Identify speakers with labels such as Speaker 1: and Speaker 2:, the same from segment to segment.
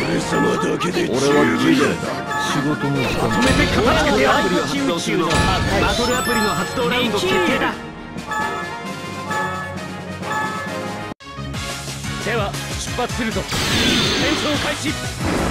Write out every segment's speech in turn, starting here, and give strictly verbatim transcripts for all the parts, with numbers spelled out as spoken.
Speaker 1: 俺様だけで十分だ。
Speaker 2: 仕事も
Speaker 3: まとめて片付けてアプリを発動するの。バトルアプリの発動ラウンド決定だ。では出発するぞ。戦闘開始。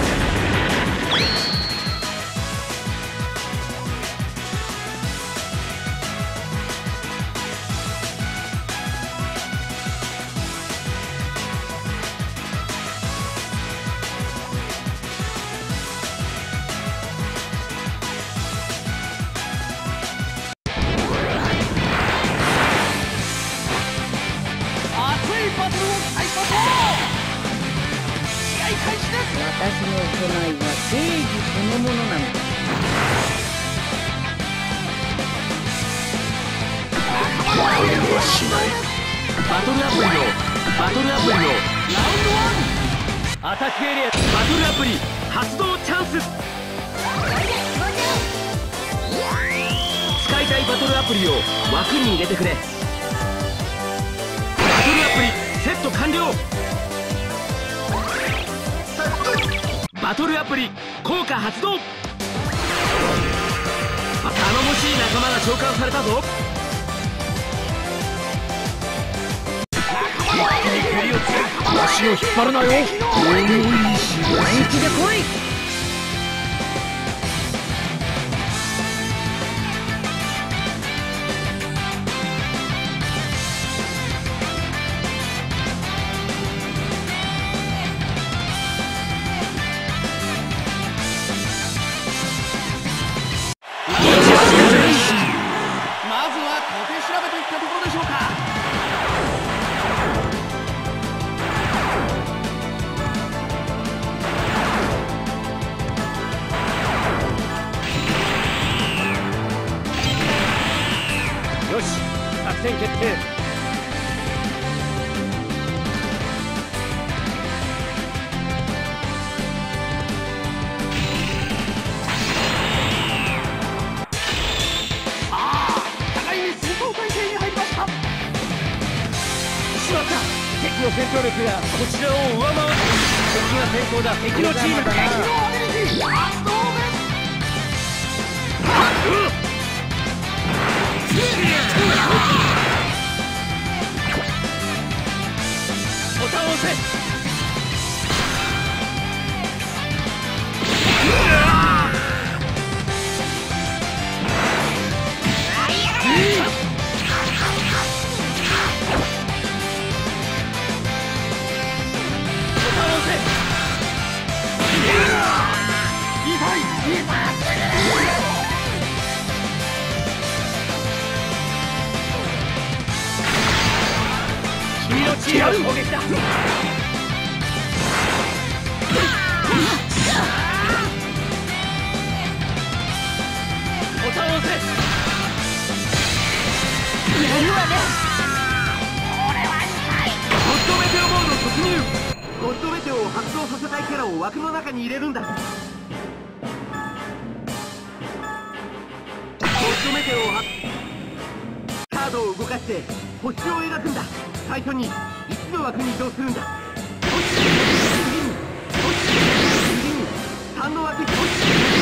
Speaker 4: 私の行いは正義そのものなのだ。
Speaker 1: 俺はしない。
Speaker 3: バトルアプリのバトルアプリのラウンドワンアタックエリアバトルアプリ発動チャンス。使いたいバトルアプリを枠に入れてくれ。バトルアプリセット完了。バトルアプリ効果発動。頼もしい仲間が召喚されたぞ。
Speaker 2: 足を引っ張るなよ。
Speaker 4: 本気で来い。
Speaker 3: まずは小手調べといったところでしょうか。よし、作戦決定。敵の戦闘力がこちらを上回る。敵が先行だ。敵のチーム敵のアビリティ発動ボタンを押せ。君のチームの攻撃だ。ボタンを押せ。やるわね。俺は痛い。ゴッドメテオモード突入。ゴッドメテオを発動させたいキャラを枠の中に入れるんだ。ゴッドメテオを発カードを動かして星を描くんだ。最初にいつの枠に移動するんだ。さんの枠にこれゴッ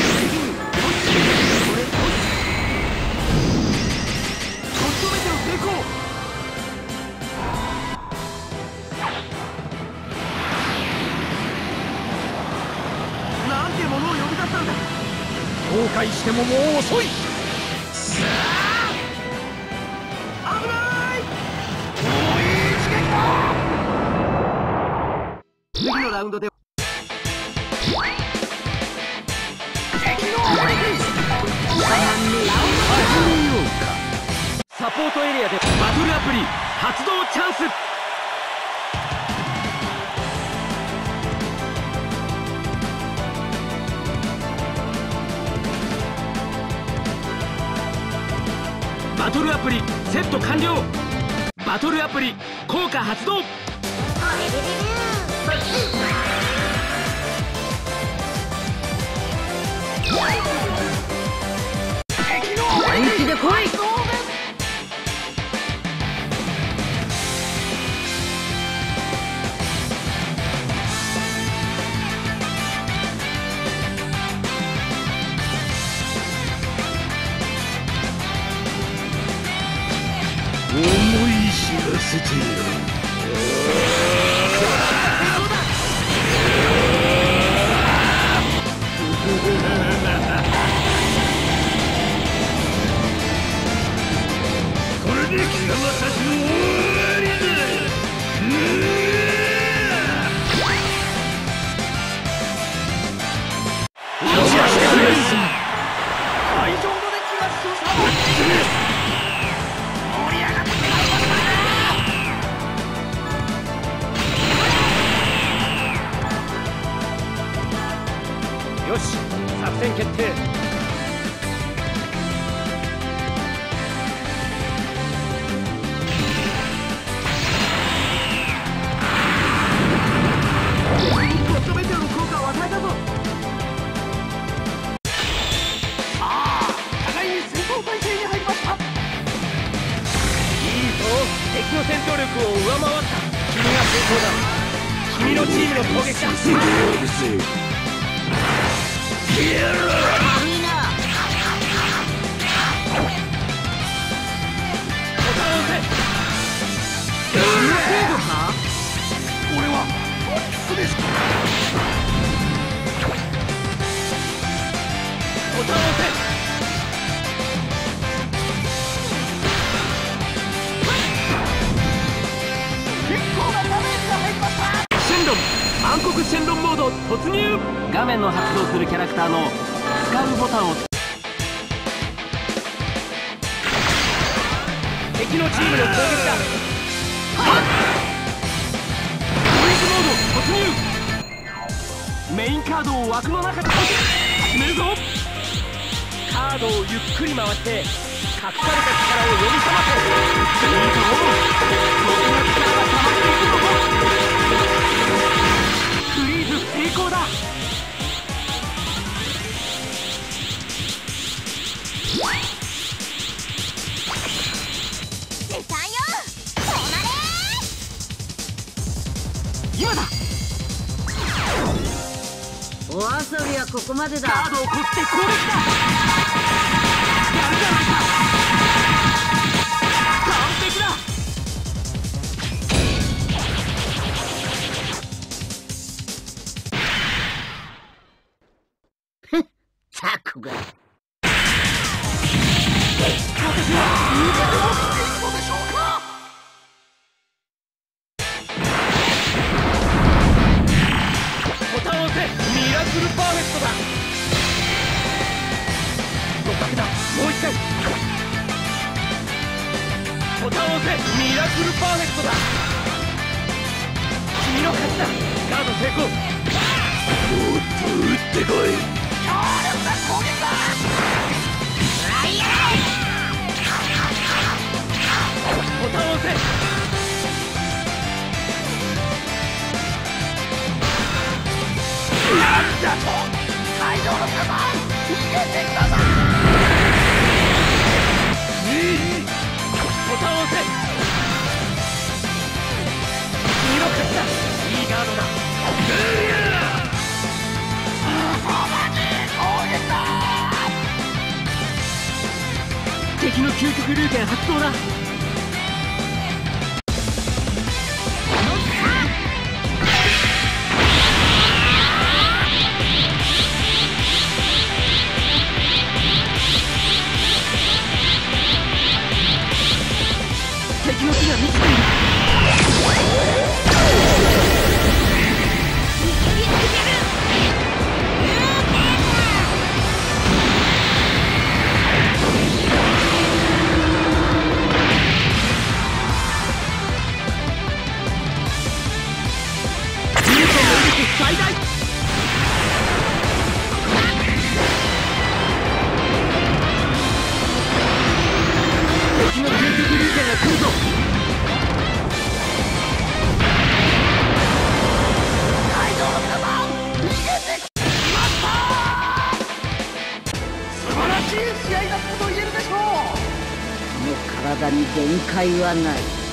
Speaker 3: ドメテオ成功。なんてものを呼び出したんだ。
Speaker 2: 後悔してももう遅い。
Speaker 3: 危ない。次のラウンドでサポートエリアでバトルアプリ発動チャンス。バトルアプリセット完了。バトルアプリ効果発動。
Speaker 4: 本気で来い。
Speaker 2: だ。君のチームの攻撃だ。
Speaker 1: うるせえ。消えろ。
Speaker 3: いいな。
Speaker 2: ボタンを押せ。
Speaker 3: そんな程度か。
Speaker 2: 俺はトリックです。ボタンを押せ。シェンロン暗黒シェンロンモード突入。
Speaker 3: 画面の発動するキャラクターの使うボタンを。
Speaker 2: 敵のチームの攻撃だ。ボイズモード突入。
Speaker 3: メインカードを枠の中で
Speaker 2: 決めるぞ。カードをゆっくり回して隠された力を呼び覚ませ。いいぞ。僕の力が溜まっていくぞ。
Speaker 3: フリーズ成功だ。
Speaker 5: 絶賛よ。止まれ。
Speaker 3: 今だ。
Speaker 4: お遊びはここまでだ。
Speaker 3: カードをこって攻撃だ。やるじゃないか。完璧だ。
Speaker 4: タコが。
Speaker 2: ボタンを押せ。ミラクルパーフェクトだ。互角だ。もう一回。ボタンを押せ。ミラクルパーフェクトだ。君の勝ちだ。ガード成功。
Speaker 1: もっと撃ってこい。
Speaker 2: ボタンを押せ。なんだと。会場の皆さん逃げてください。ボタンを押せ。君の勝ちだ。いいガードだ。
Speaker 3: 敵の究極ルーテン発動だ。敵の火が満ちている。最大。敵の究極ルーテンが来るぞ。
Speaker 2: 会場の皆さん逃げてきました。素晴らしい試合だったと言えるでしょう。
Speaker 4: この体に限界はない。